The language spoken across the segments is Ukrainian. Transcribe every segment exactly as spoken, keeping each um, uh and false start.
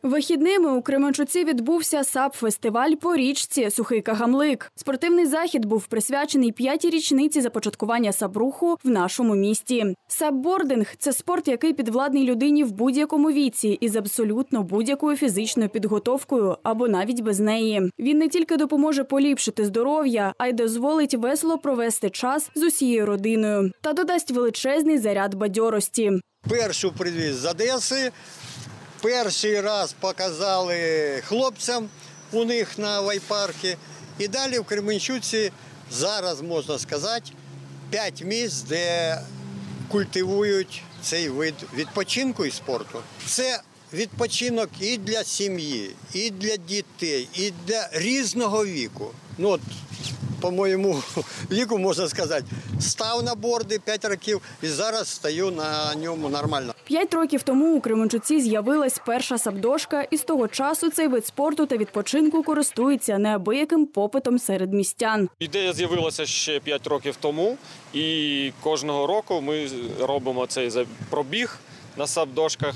Вихідними у Кременчуці відбувся САП-фестиваль по річці Сухий Кагамлик. Спортивний захід був присвячений п'ятій річниці започаткування САП-руху в нашому місті. САП-бординг – це спорт, який підвладний людині в будь-якому віці із абсолютно будь-якою фізичною підготовкою або навіть без неї. Він не тільки допоможе поліпшити здоров'я, а й дозволить весело провести час з усією родиною та додасть величезний заряд бадьорості. Першу привіз з Одеси. Перший раз показали хлопцям у них на вайпаркі. І далі в Кременчуці зараз, можна сказати, п'ять місць, де культивують цей вид відпочинку і спорту. Це відпочинок і для сім'ї, і для дітей, і для різного віку. Ну, от, по моєму віку, можна сказати, став на борди п'ять років і зараз стою на ньому нормально. П'ять років тому у Кременчуці з'явилась перша сапдошка, і з того часу цей вид спорту та відпочинку користується неабияким попитом серед містян. Ідея з'явилася ще п'ять років тому, і кожного року ми робимо цей пробіг на сапдошках.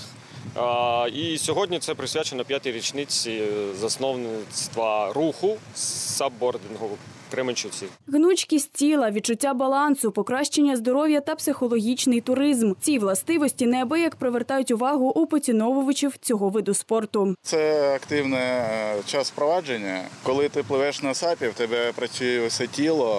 І сьогодні це присвячено п'ятій річниці засновництва руху сапбордингу в Кременчуці. Гнучкість тіла, відчуття балансу, покращення здоров'я та психологічний туризм. Ці властивості неабияк привертають увагу у поціновувачів цього виду спорту. Це активне час впровадження. Коли ти пливеш на сапі, в тебе працює все тіло,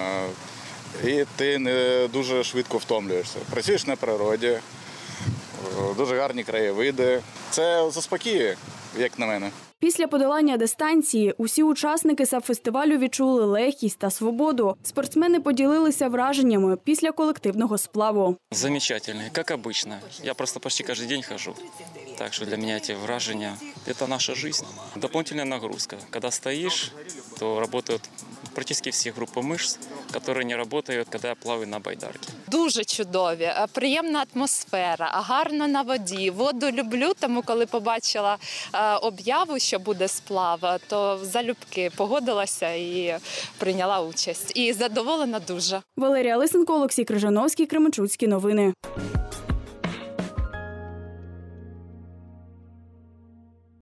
і ти не дуже швидко втомлюєшся. Працюєш на природі, дуже гарні краєвиди. Це заспокоює, як на мене. Після подолання дистанції усі учасники САП-фестивалю відчули легкість та свободу. Спортсмени поділилися враженнями після колективного сплаву. Замечательно, як обычно. Я просто почти кожен день хожу. Так що для мене ці враження – це наша життя. Дополнительная нагрузка. Коли стоїш, то працюють практично всі групи мишць, які не працюють, коли я плаваю на байдарці. Дуже чудові, приємна атмосфера, гарно на воді. Воду люблю, тому коли побачила об'яву, що буде сплав, то залюбки погодилася і прийняла участь. І задоволена дуже. Валерія Лисенко, Олексій Крижановський, Кременчуцькі новини.